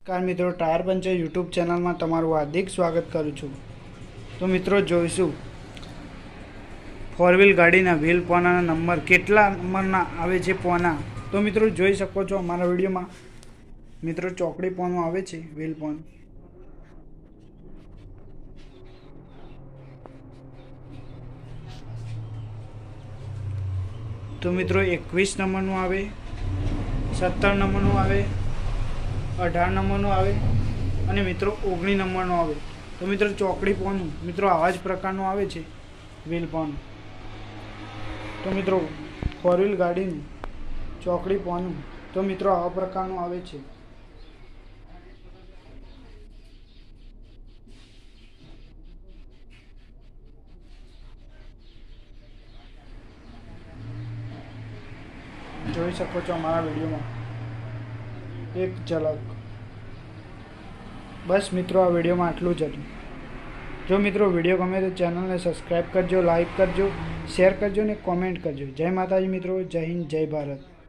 Car મિત્રો tyre puncture YouTube ચેનલમાં તમારું હાર્દિક સ્વાગત કરું છું। તો મિત્રો જોઈશું ફોર વ્હીલ ગાડીના વ્હીલ પોનાના નંબર કેટલા નંબરના આવે છે પોના। તો મિત્રો જોઈ શકો છો અમારા વિડીયોમાં મિત્રો ચોકડી પોનું આવે છે વ્હીલ પોન। તો મિત્રો 21 નંબરનું આવે, 17 નંબરનું આવે, 18 નંબરનું આવે અને મિત્રો 19 નંબરનું આવે। તો મિત્રો ચોકડી પોનું મિત્રો આવા જ પ્રકારનું આવે છે વ્હીલ પોન। તો મિત્રો ફોર વ્હીલ ગાડીનું ચોકડી પોનું તો મિત્રો આવા પ્રકારનું આવે છે। જોઈ શકો છો અમારા વિડીયોમાં એક ઝલક। બસ મિત્રો આ વિડીયોમાં આટલું જ હતું। જો મિત્રો વિડીયો ગમે તો ચેનલને સબસ્ક્રાઈબ કરજો, લાઈક કરજો, શેર કરજો ને કોમેન્ટ કરજો। જય માતાજી મિત્રો, જય હિન્દ, જય ભારત।